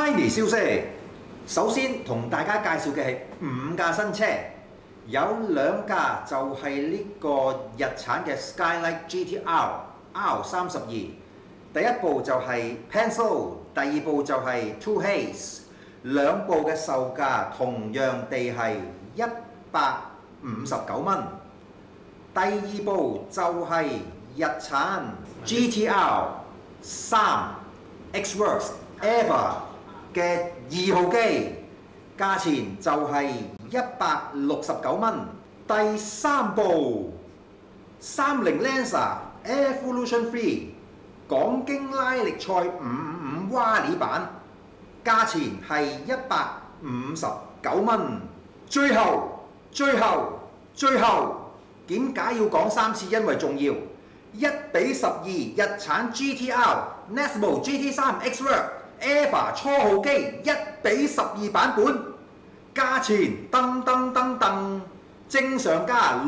Tiny 消息，首先同大家介紹嘅係5架新車，有2架就係呢個日產嘅 Skyline GT-R R32，第一部就係 Pencil， 第二部就係 Two Haze， 兩部嘅售價同樣地係159蚊。第二部就係日產 GT-R 3 X-Works EVA 嘅2號機，價錢就係169蚊。第三部30 Lancer Evolution 3港京拉力賽555蛙哩版，價錢係159蚊。最後，點解要講3次？因為重要。1:12日產 GT-R Nesmo GT3 X-Works EVA 初號機1:12版本，價錢噔，正常價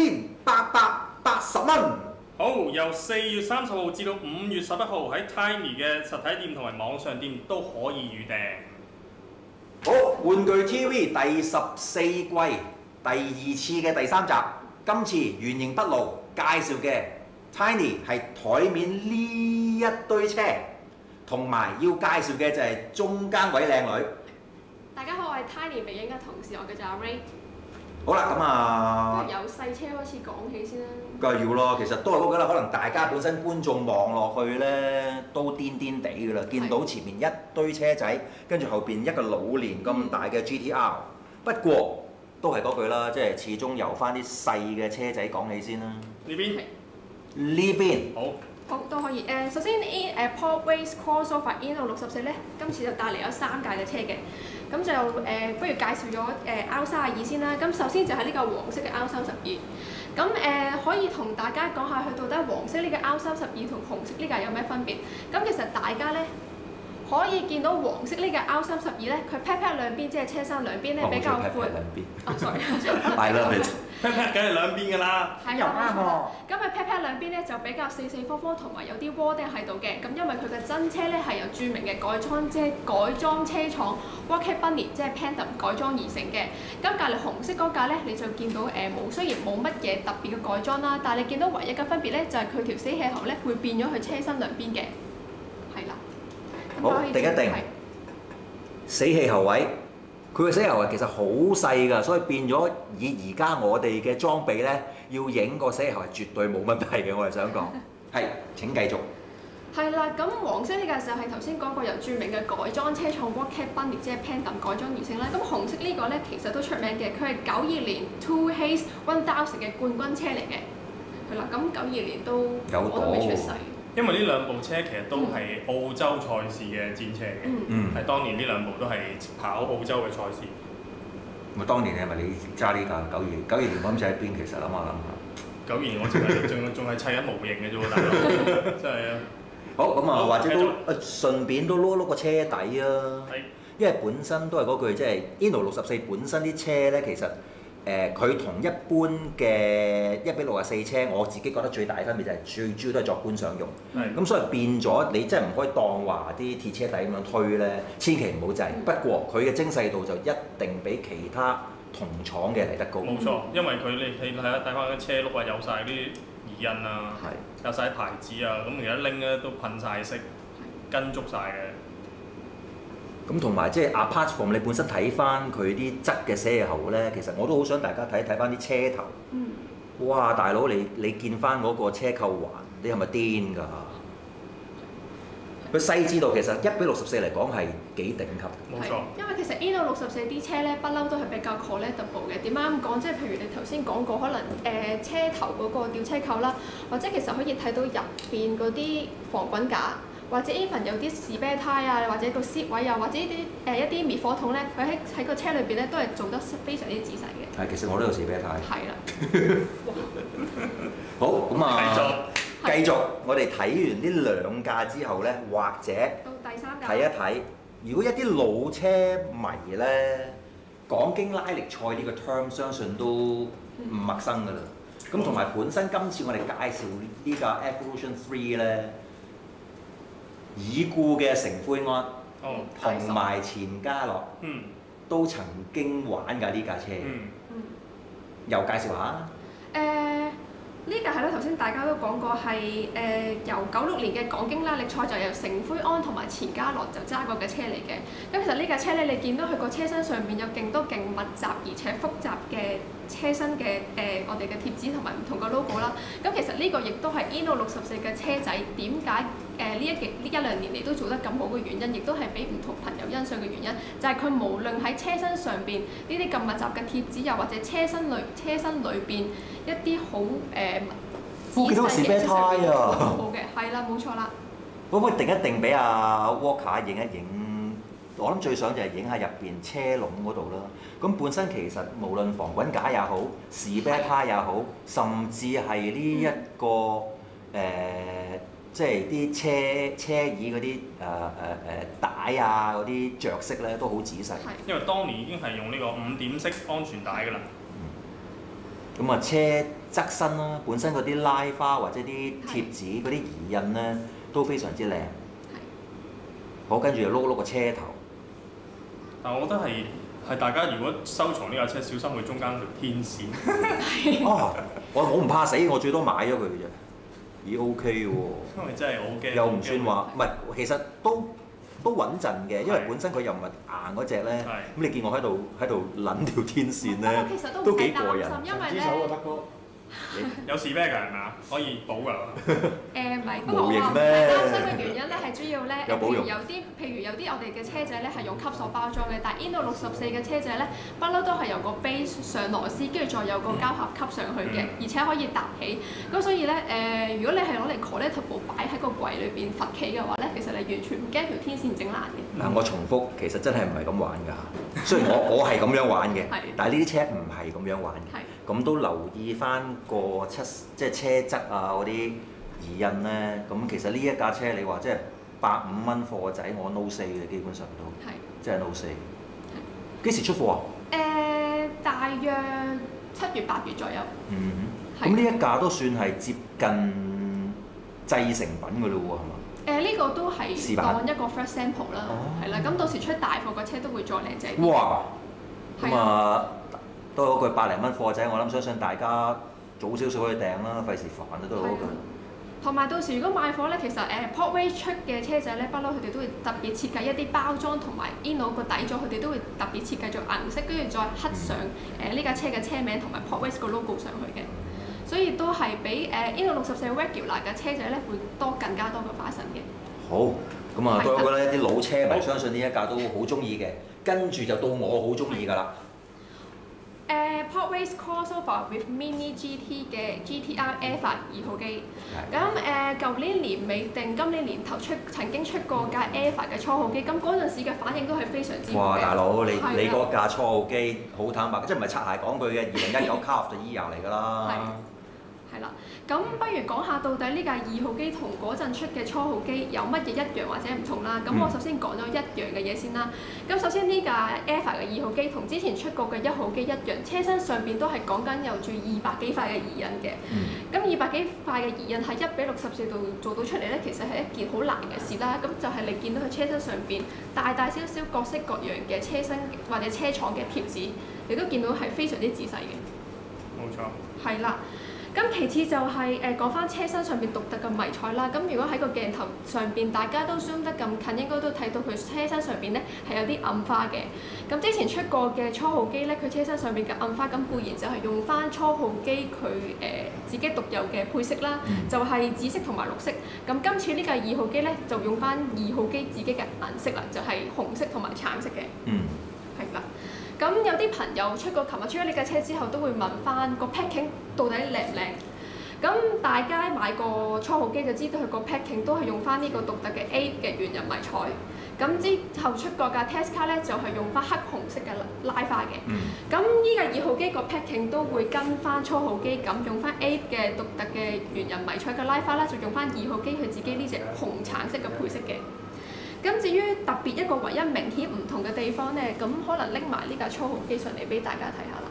6880蚊。 好，由4月30號至到5月11號喺 Tiny 嘅實體店同埋網上店都可以預訂。 好，玩具 TV 第14季第2次嘅第3集，今次原形畢露介紹嘅 Tiny 係台面呢一堆車，同埋要介紹嘅就係中間位靚女。 大家好，我係 Tiny 微影嘅同事，我叫做阿 Ray。 好啦，咁啊， 由細車開始講起先啦。 梗係要咯，其實都係嗰個啦。可能大家本身觀眾望落去咧，都癲癲地㗎啦，見到前面一堆車仔，跟住後邊一個老年咁大嘅 GT-R。不過都係嗰句啦，即係始終由翻啲細嘅車仔講起先啦。 呢邊好都可以。首先Pop Race Crossover Inno 64咧，今次就帶嚟咗3架嘅車嘅。咁就不如介紹咗R32先啦。咁首先就係呢個黃色嘅 R32。咁可以同大家講下，佢到底黃色呢個 R32同紅色呢個有咩分別？咁其實大家咧可以見到黃色呢個 R32咧，佢 pat pat 兩邊，即係車身兩邊咧比較闊。 I love it。 pat pat 梗係兩邊㗎啦。 係啊，咁佢 pat pat 兩邊咧就比較四方方，同埋有啲窩釘喺度嘅。咁因為佢嘅真車咧係由著名嘅改裝車廠 Rocket Bunny 即係 Phantom 改裝而成嘅。咁隔離紅色嗰架咧，你就見到雖然冇乜嘢特別嘅改裝啦，但係你見到唯一嘅分別咧就係佢條死氣喉咧會變咗去車身兩邊嘅，係啦。 好，定一定死氣喉位，佢嘅死氣喉其實好細㗎，所以變咗以而家我哋嘅裝備咧，要影個死氣喉係絕對冇問題嘅。我係想講，係請繼續。 係啦，咁黃色呢個就係頭先講過由著名嘅改裝車廠 Rocket Bunny 即係 Phantom 改裝而成啦。咁紅色呢個咧其實都出名嘅，佢係92年 Two Haze 1000嘅冠軍車嚟嘅。係啦，咁92年都我都未出世。 因為呢兩部車其實都係澳洲賽事嘅戰車嘅，係當年呢兩部都係跑澳洲嘅賽事。 咁當年係咪你揸呢架92年嗰陣時喺邊？其實諗下。 92年我仲係砌緊模型嘅啫喎，大佬真係啊！ 好咁啊，或者都順便都碌個車底啊，因為本身都係嗰句，即係 Inno 64本身啲車咧，其實佢同一般嘅1:64車，我自己覺得最大嘅分別就係最主要都係作觀賞用。咁所以變咗你真係唔可以當話啲鐵車底咁樣推咧，千祈唔好制。不過佢嘅精細度就一定比其他同廠嘅嚟得高。 冇錯，因為佢你睇下睇翻啲車轆啊，有晒啲疑印啊，有晒牌子啊，咁而家拎咧都噴晒色，跟足晒嘅。 咁同埋即係 apart from 你本身睇翻佢啲質嘅死氣喉咧，其實我都好想大家睇翻啲車頭。哇！大佬你見翻嗰個車扣環，你係咪癲㗎？佢細緻度其實1:64嚟講係幾頂級。 冇錯。 因為其實 Inno 64啲車咧，不嬲都係比較 collectible 嘅。點解咁講？即係譬如你頭先講過，可能車頭嗰個吊車扣啦，或者其實可以睇到入邊嗰啲防滾架。或者 even 有啲士啤胎啊，或者個 seat 位啊，或者啲一啲滅火筒咧，佢喺個車裏邊咧都係做得非常之仔細嘅。 其實我都有士啤胎。 係啦。 好，咁啊，繼續，我哋睇完呢2架之後咧，或者到第3架睇一睇，如果一啲老車迷咧，港京拉力賽呢個 term 相信都唔陌生㗎啦。咁同埋本身今次我哋介紹呢架 Evolution 3咧。已故嘅成灰安同埋錢嘉樂都曾經玩㗎呢架車，又介紹下。 呢架係啦，頭先大家都講過係由96年嘅港京拉力賽就由成奎安同埋錢嘉樂就揸過嘅車嚟嘅。咁其實呢架車咧，你見到佢個車身上邊有勁多勁密集而且複雜嘅車身嘅我哋嘅貼紙同埋唔同嘅 logo 啦。咁其實呢個亦都係 Inno 64嘅車仔點解呢一兩年嚟都做得咁好嘅原因，亦都係俾唔同朋友欣賞嘅原因，就係佢無論喺車身上邊呢啲咁密集嘅貼紙，又或者車身裏邊一啲好幾多個士啤胎啊！ 好嘅，係啦，冇錯啦。 可唔可以定一定俾阿 Walker 影一影？我諗最想就係影下入邊車籠嗰度啦。咁本身其實無論防滾架也好，士啤胎也好，甚至係呢一個即係啲車椅嗰啲帶啊嗰啲着色咧都好仔細。 因為當年已經係用呢個5點式安全帶㗎啦。 咁啊，車側身啦，本身嗰啲拉花或者啲貼紙嗰啲儀印咧都非常之靚。好，跟住就碌個車頭。 但我覺得係大家如果收藏呢架車，小心佢中間條天線。 我唔怕死，我最多買咗佢嘅啫。咦 OK 喎。 因為真係好驚。 又唔算話，唔係，其實都穩陣嘅，因為本身佢又唔係硬嗰只咧。咁你見我喺度撚條天線咧，都幾過癮。 因為咧。 有士啤㗎係咪啊？可以補㗎。 唔係，不過我話唔係擔心嘅原因咧，係主要咧，譬如有啲我哋嘅車仔咧係用吸塑包裝嘅，但係 Inno 64嘅車仔咧，不嬲都係由個 base 上螺絲，跟住再有個膠盒吸上去嘅，而且可以搭起。咁所以咧如果你係攞嚟 collectible 擺喺個櫃裏邊罰企嘅話咧，其實你完全唔驚條天線整爛嘅。 嗱，我重複，其實真係唔係咁玩㗎。雖然我係咁樣玩嘅，但係呢啲車唔係咁樣玩嘅。咁都留意翻個即係車側啊嗰啲儀印咧，咁其實呢一架車你話即係150蚊貨仔，我 No say 嘅，基本上都即係 No say。幾時出貨啊？ 大約7月8月左右。 咁呢一架都算係接近製成品㗎咯喎，係嘛？ 呢個都係當一個 first sample 啦，係啦。咁到時出大貨個車都會再靚仔啲。 哇！咁啊〜都嗰句100零蚊貨仔，我諗相信大家早少少去訂啦，費事煩啊都係嗰句。同埋到時如果買貨咧，其實Portway 出嘅車仔咧，不嬲佢哋都會特別設計一啲包裝同埋 Inno 個底座，佢哋都會特別設計做顏色，跟住再刻上呢架車嘅車名同埋 Portway 個 logo 上去嘅。所以都係比Inno 64 regular 嘅車仔咧會多更加多嘅花神嘅。好，咁啊，我覺得啲老車迷相信呢一架都好中意嘅，跟住就到我好中意㗎啦。Portway crossover with Mini GT 嘅 GTR Eva 2號機，咁舊年年尾定今年年頭曾經出過架 Eva 嘅初號機，咁嗰陣時嘅反應都係非常之好嘅。哇！大佬，你嗰架初號機好坦白，即係唔係擦鞋講句嘅2019 Car of the Year嚟㗎啦。係啦，咁不如講下到底呢架2號機同嗰陣出嘅初號機有乜嘢一樣或者唔同啦。咁我首先講咗一樣嘅嘢先啦。咁首先呢架 Eva 嘅2號機同之前出過嘅1號機一樣，車身上邊都係講緊有住200幾塊嘅儀印嘅。咁200幾塊嘅儀印喺1:64度做到出嚟咧，其實係一件好難嘅事啦。咁就係你見到佢車身上邊大大小小各式各樣嘅車身或者車廠嘅貼紙，你都見到係非常之仔細嘅。冇錯。係啦。咁其次就係講翻車身上邊獨特嘅迷彩啦。咁如果喺個鏡頭上邊大家都 zoom 得咁近，應該都睇到佢車身上邊咧係有啲暗花嘅。咁之前出過嘅初號機咧，佢車身上邊嘅暗花咁固然就係用翻初號機佢自己獨有嘅配色啦，就係紫色同埋綠色。咁今次呢架2號機咧就用翻2號機自己嘅顏色啦，就係紅色同埋橙色嘅。係啦。咁有啲朋友琴日出咗呢架車之後，都會問翻個 packing 到底靚唔靚？咁大家買過初號機就知道佢個 packing 都係用翻呢個獨特嘅 A 嘅原人迷彩。咁之後出過架 test car 咧，就係用翻黑紅色嘅拉花嘅。咁呢架2號機個 packing 都會跟翻初號機咁，用翻 A 嘅獨特嘅原人迷彩嘅拉花啦，就用翻2號機佢自己呢隻紅橙色嘅配色嘅。咁至於特別一個唯一明顯唔同嘅地方咧，咁可能拎埋呢架初號機上嚟俾大家睇下啦。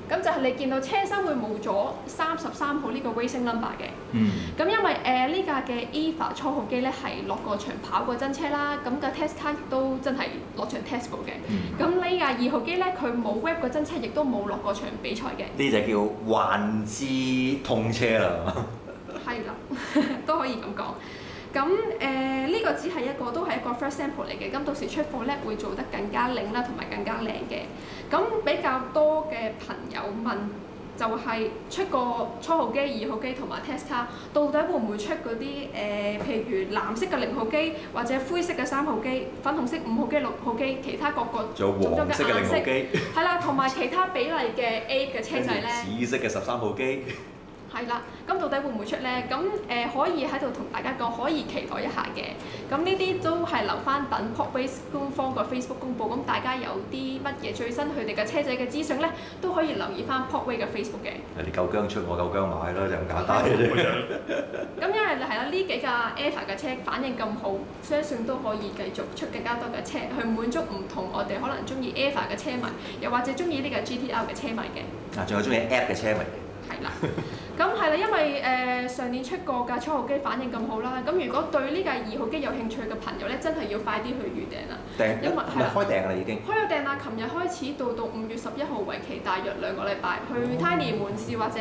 咁就係你見到車身會冇咗33號呢個 racing number 嘅。咁因為呢架嘅 EVA 初號機咧係落過場跑過真車啦，咁個 test car 亦都真係落場 test 過嘅。咁呢架2號機咧佢冇 rap 過真車，亦都冇落過場比賽嘅。 呢就叫幻之痛車啦。 係啦，都可以咁講。咁呢個只係都係一個 first sample 嚟嘅，咁到時出貨咧會做得更加靚啦，同埋更加靚嘅。咁比較多嘅朋友問就係出個初號機、2號機同埋 test car， 到底會唔會出嗰啲譬如藍色嘅0號機，或者灰色嘅3號機、粉紅色5號機、6號機，其他各個仲有黃色嘅0號機， 係啦，同埋其他比例嘅 A 嘅車仔咧， 紫色嘅13號機。 係啦，咁到底會唔會出咧？咁可以喺度同大家講，可以期待一下嘅。咁呢啲都係留翻等 PopRace 官方個 Facebook 公佈，咁大家有啲乜嘢最新佢哋嘅車仔嘅資訊咧，都可以留意翻 PopRace 嘅 Facebook 嘅。 你夠薑出，我夠薑買啦，就咁簡單嘅啫。 咁因為係啦，呢幾架 EVA 嘅車反應咁好，相信都可以繼續出更加多嘅車，去滿足唔同我哋可能中意 EVA 嘅車迷，又或者中意呢個 GTR 嘅車迷嘅。 仲有中意 App 嘅車迷嘅。 係啦。咁係啦，因為上年出過架初號機反應咁好啦，咁如果對呢架2號機有興趣嘅朋友咧，真係要快啲去預訂啦。因為係開訂啦已經。開咗訂啦，琴日開始到5月11號，為期大約2個禮拜。去 Tiny 門市或者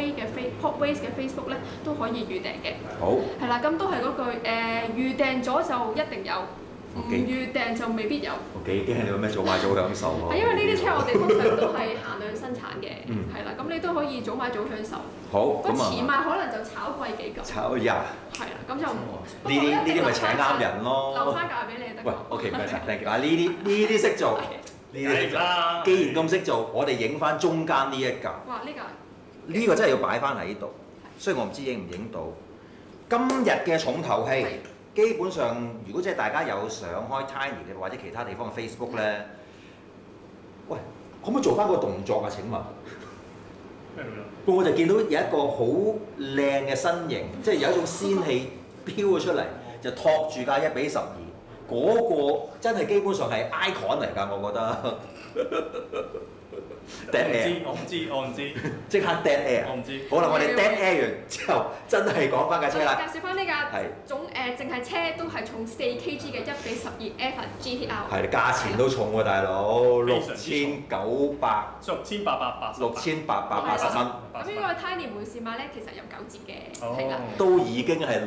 PopRace 嘅 Facebook 咧都可以預訂嘅。 好。係啦，咁都係嗰句預訂咗就一定有。唔預訂就未必有。 我幾驚你話咩早買早享受喎。 係因為呢啲車我哋通常都係限量生產嘅，係啦，咁你都可以早買早享受。 好，咁遲買可能就炒貴幾嚿。 炒呀。係啦，咁就呢啲咪請啱人咯。 留翻價俾你得。 喂，OK，唔該晒 thank you。啊，呢啲識做，呢啲識做。既然咁識做，我哋影翻中間呢一嚿。 哇！ 呢個真係要擺翻喺呢度，雖然我唔知影唔影到。今日嘅重頭戲。基本上，如果即係大家有上開 Tiny 嘅或者其他地方嘅 Facebook 咧，喂，可唔可以做翻個動作啊？請問，我就見到有一個好靚嘅身形，即係有一種仙氣飄咗出嚟，就托住架1:12，嗰個真係基本上係 icon 嚟㗎，我覺得。Dead air， 我唔知， 即刻 dead air。 我唔知。 好啦，我哋 dead air 完之後，真係講翻架車啦。 介紹翻呢架淨係車都係重4 kg 嘅1:12 EVA GTR。 係，價錢都重喎，大佬，6880蚊。 咁呢個 Tiny 門市買咧，其實有9折嘅，係啦。 都已經係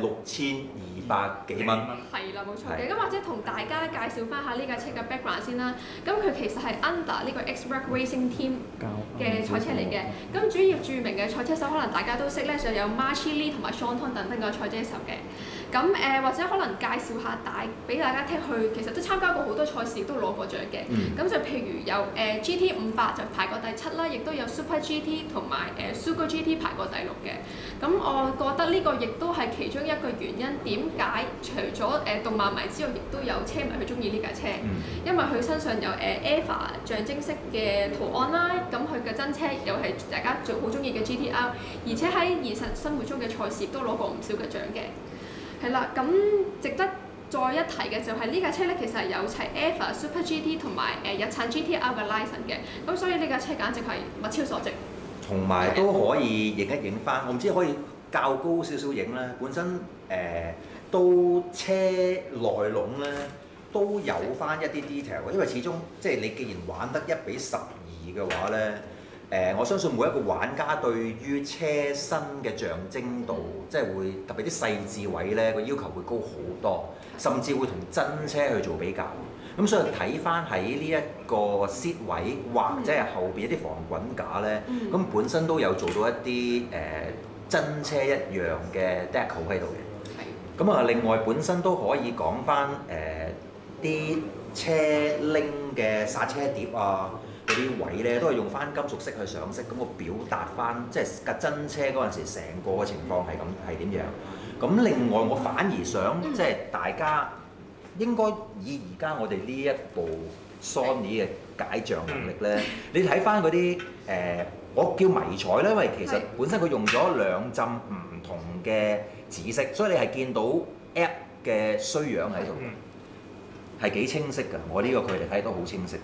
6200幾蚊。 係啦，冇錯嘅。咁或者同大家介紹翻下呢架車嘅 background 先啦。咁佢其實係 under 呢個 X-Rec Racing Team 嘅賽車嚟嘅。咁主要著名嘅賽車手可能大家都識咧，就有 Marshall Lee 同埋 Sean Thorne 等嘅賽車手嘅。咁或者可能介紹下俾大家聽，佢其實都參加過好多賽事，都攞過獎嘅。咁就譬如有GT500就排過第7啦，亦都有 Super GT 同埋Super GT 排過第6嘅。咁我覺得呢個亦都係其中一個原因，點解除咗動漫迷之外，亦都有車迷去中意呢架車，因為佢身上有EVA 象徵式嘅圖案啦。咁佢嘅真車又係大家最好中意嘅 GTR， 而且喺現實生活中嘅賽事都攞過唔少嘅獎嘅。係啦，咁值得再一提嘅就係呢架車咧，其實係有齊 EVA Super GT 同埋日產 GTR 嘅 license 嘅，咁所以呢架車簡直係物超所值。同埋都可以影一影翻，我唔知可以較高少少影啦。本身都車內籠咧都有翻一啲 detail， 因為始終即係你既然玩得1:12嘅話咧，我相信每一個玩家對於車身嘅象徵度，即係會特別啲細緻位咧個要求會高好多，甚至會同真車去做比較。咁所以睇翻喺呢一個 seat 位或者係後邊一啲防滾架咧，咁本身都有做到一啲真車一樣嘅 decal 喺度嘅。咁啊，另外本身都可以講翻啲車拎嘅剎車碟啊，嗰啲位咧都係用翻金屬色去上色，咁我表達翻即係架真車嗰陣時成個嘅情況係點樣。咁另外我反而想即係大家應該以而家我哋呢一部 Sony 嘅解像能力咧，你睇翻嗰啲我叫迷彩啦，因為其實本身佢用咗2浸唔同嘅紫色，所以你係見到 App 嘅衰樣喺度，係幾清晰㗎。我呢個距離睇都好清晰嘅。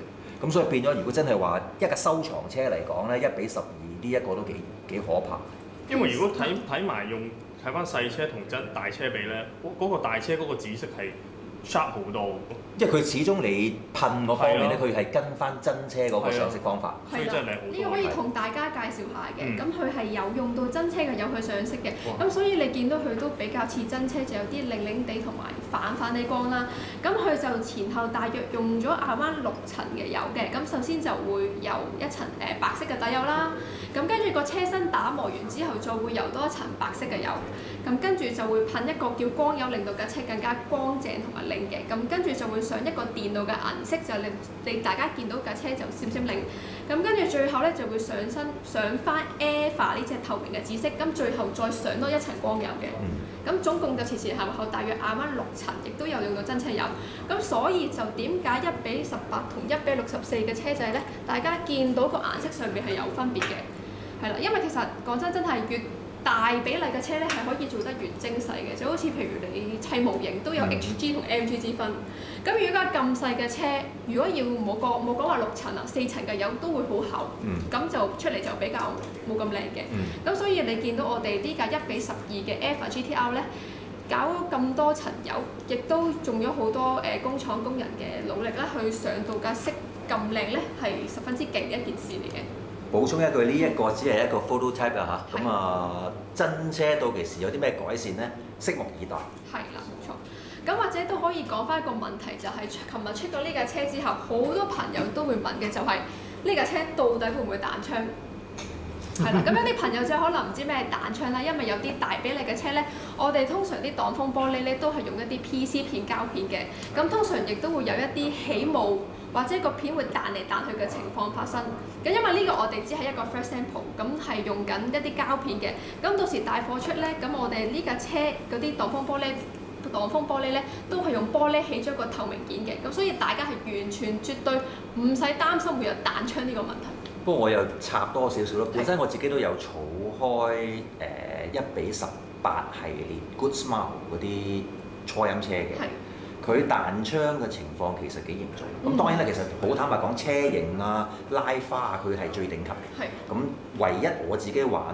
咁所以變咗，如果真係話一個收藏車嚟講咧，1:12呢一個都幾可怕。 因為如果睇埋睇翻細車同大車比咧，嗰個大車嗰個紫色係 sharp 好多。 因為佢始終你噴嗰方面咧，佢係跟翻真車嗰個上色方法， 所以真係靚好多。 呢個可以同大家介紹下嘅，咁佢係有用到真車嘅，有佢上色嘅，咁所以你見到佢都比較似真車，就有啲靚靚地同埋反地光啦。咁佢就前後大約用咗亞灣6層嘅油嘅，咁首先就會有一層白色嘅底油啦，咁跟住個車身打磨完之後，再會油多一層白色嘅油，咁跟住就會噴一個叫光油，令到架車更加光淨同埋靚嘅，咁跟住就會上一個電腦嘅顏色，就令大家見到架車就閃閃靈。咁跟住最後咧就會上翻 EVA 呢隻透明嘅紫色，咁最後再上多一層光油嘅。咁總共就前後大約亞灣6層，亦都有用到真車油。咁所以就點解1:18同1:64嘅車仔咧，大家見到個顏色上面係有分別嘅，係啦，因為其實講真係越大比例嘅車咧係可以做得越精細嘅，就好似譬如你砌模型都有 HG 同 MG 之分。咁如果咁細嘅車，如果要冇講話6層啊，4層嘅油都會好厚，咁就出嚟就比較冇咁靚嘅。咁所以你見到我哋呢架1:12嘅 EVA GTR 咧，搞咁多層油，亦都用咗好多工廠工人嘅努力啦，去上到架色咁靚咧，係十分之勁嘅一件事嚟嘅。 補充一句，呢一個只係一個 prototype 啊嚇，咁真車到期時有啲咩改善咧？拭目以待。係啦，冇錯。咁或者都可以講翻一個問題，就係琴日出咗呢架車之後，好多朋友都會問嘅就係呢架車到底會唔會彈窗？係啦，咁有啲朋友就可能唔知咩係彈窗啦，因為有啲大比例嘅車咧，我哋通常啲擋風玻璃咧都係用一啲 PC 片膠片嘅，咁通常亦都會有一啲起霧或者個片會彈嚟彈去嘅情況發生。咁因為呢個我哋只係一個 first sample，咁係用緊一啲膠片嘅，咁到時帶貨出咧，咁我哋呢架車嗰啲擋風玻璃咧都係用玻璃起咗個透明件嘅，咁所以大家係完全絕對唔使擔心會有彈窗呢個問題。 不過我又插多少少咯，本身我自己都有儲開1:18系列 Good Smile 嗰啲初音車嘅，佢彈窗嘅情況其實幾嚴重。咁當然啦，其實好坦白講，車型啊、拉花啊，佢係最頂級嘅。咁唯一我自己玩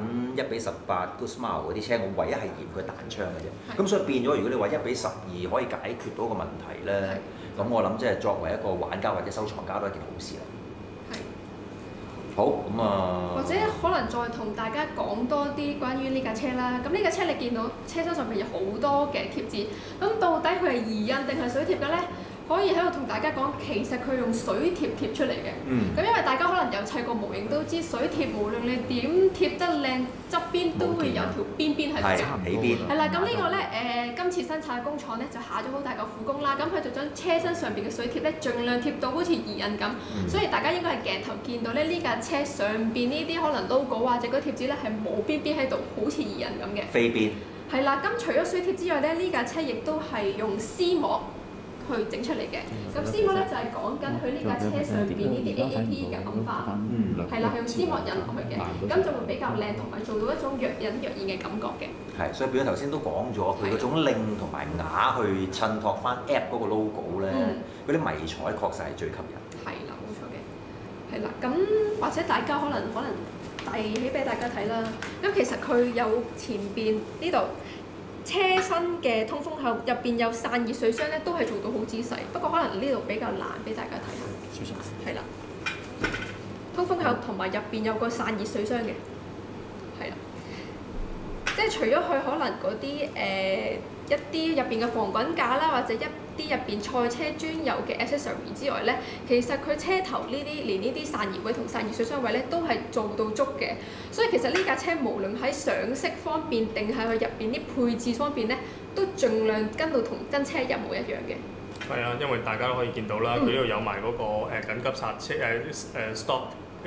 1:18 Good Smile 嗰啲車，我唯一係嫌佢彈窗嘅啫。咁所以變咗，如果你話1:12可以解決到個問題咧，咁我諗即係作為一個玩家或者收藏家都係一件好事啦。好，咁或者可能再同大家講多啲關於呢架車啦。咁呢架車你見到車身上面有好多嘅貼紙，咁到底佢係移印定係水貼嘅咧？可以喺度同大家講，其實佢用水貼貼出嚟嘅。咁因為大家可能有砌過模型都知，水貼無論你點貼得靚，側邊都會有條邊邊喺度。 起邊。 係啦，咁呢個咧今次生產嘅工廠咧就下咗好大個苦功啦。咁佢就將車身上邊嘅水貼咧，盡量貼到好似移印咁。所以大家應該係鏡頭見到咧，呢架車上邊呢啲可能 logo 或者嗰貼紙咧係冇邊邊喺度，好似移印咁嘅。 飛邊。係啦，咁除咗水貼之外咧，呢架車亦都係用絲膜去整出嚟嘅，咁絲膜咧就係講緊佢呢架車上邊呢啲 AAP 嘅暗花，係啦，係用絲膜印落去嘅，咁就會比較靚，同埋做到一種若隱若現嘅感覺嘅。係， 所以變咗頭先都講咗，佢嗰種靚同埋雅去襯托翻 App 嗰個 logo 咧，嗰啲迷彩確實係最吸引。 係啦，冇錯嘅。係啦，咁或者大家可能遞起俾大家睇啦。咁其實佢有前邊呢度。車身嘅通風口入邊有散熱水箱咧，都係做到好仔細。不過可能呢度比較難俾大家睇下。係啦，通風口同埋入邊有個散熱水箱嘅，係啦。即係除咗佢可能嗰啲一啲入邊嘅防滾架啦，或者一啲入邊賽車專有嘅 accessory 之外咧，其實佢車頭呢啲連呢啲散熱位同散熱水箱位咧都係做到足嘅。所以其實呢架車無論喺上色方面定係佢入邊啲配置方面咧，都盡量跟到同真車一模一樣嘅。 係啊，因為大家都可以見到啦，佢呢度有埋嗰個緊急剎車stop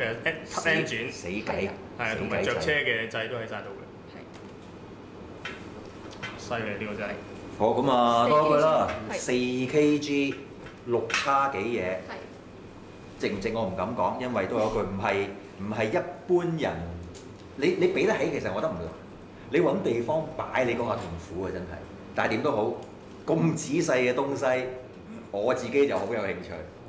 cut engine 死計， 係同埋着車嘅掣都喺晒度嘅。犀利呢個真係。 好，咁啊多句啦，4kg 6叉幾嘢，值唔值我唔敢講，因為都有一句唔係一般人，你俾得起其實我覺得唔難，你揾地方擺你嗰下痛苦啊真係，但係點都好，咁仔細嘅東西，我自己就好有興趣。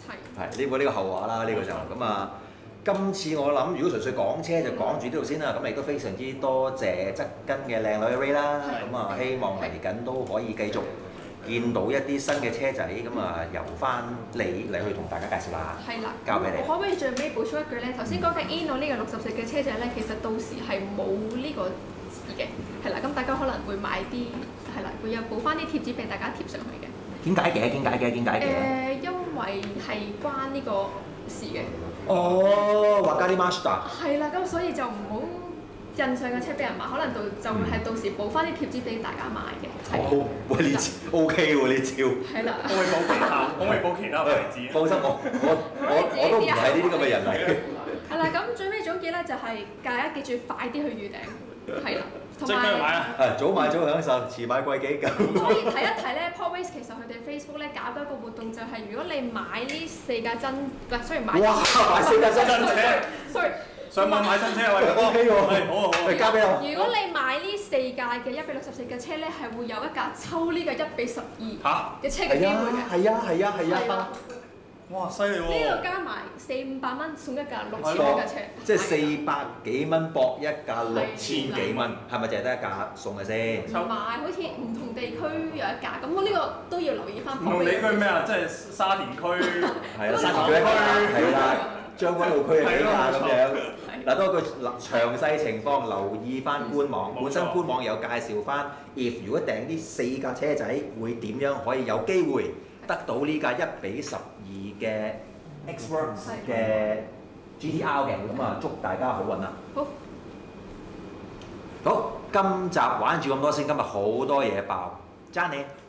係呢個後話啦，呢個就咁啊。今次我諗，如果純粹講車就講住呢度先啦。咁亦都非常之多謝側跟嘅靚女 Ray 啦。咁啊，希望嚟緊都可以繼續見到一啲新嘅車仔。咁啊，由翻你嚟去同大家介紹啦。係啦，交俾你。 我可唔可以最尾補充一句咧？頭先講嘅 Inno 呢個60歲嘅車仔咧，其實到時係冇呢個字嘅。係啦，咁大家可能會買啲係啦，會有補翻啲貼紙俾大家貼上去嘅。 點解嘅？ 因為係關呢個事嘅。 哦，話加啲 Master。 係啦，咁所以就唔好印上嘅車俾人買，可能就會係到時補翻啲貼紙俾大家買嘅。 哦，喂，呢招 OK 喎，呢招。 係啦。 可唔可以補其他牌子？ 放心，我都唔係呢啲咁嘅人嚟嘅。 係啦，咁最尾總結咧就係大家記住快啲去預訂，係啦。 即刻買啊！ 早買早享受，遲買貴幾嚿。 可以睇一睇咧 ，Pop Race 其實佢哋 Facebook 咧搞咗一個活動，就係如果你買呢4架真，雖然買哇，買4架真車 ，sorry， 上網買新車啊！喂 ，OK 喎， 好， 喂，交俾我。 如果你買呢4架嘅1/64嘅車咧，係會有一架抽呢個1/12嘅車嘅機會嘅。 係啊。 哇，犀利喎！ 呢度加埋400-500蚊送一架6000蚊嘅車， 即係400幾蚊搏一架6000幾蚊，係咪淨係得一架送嘅先？ 唔係，好似唔同地區有一架，咁我呢個都要留意翻。 唔同地區咩啊？即係沙田區， 係啦，沙田區係啦，將軍澳區嘅幾架咁樣。嗱，多句詳細情況留意翻官網，本身官網有介紹翻，if 如果訂呢4架車仔會點樣可以有機會得到呢架1/12嘅 Xworks 嘅 GTR 嘅，咁啊祝大家好運啦！好，今集玩住咁多先，今日好多嘢爆，爭你！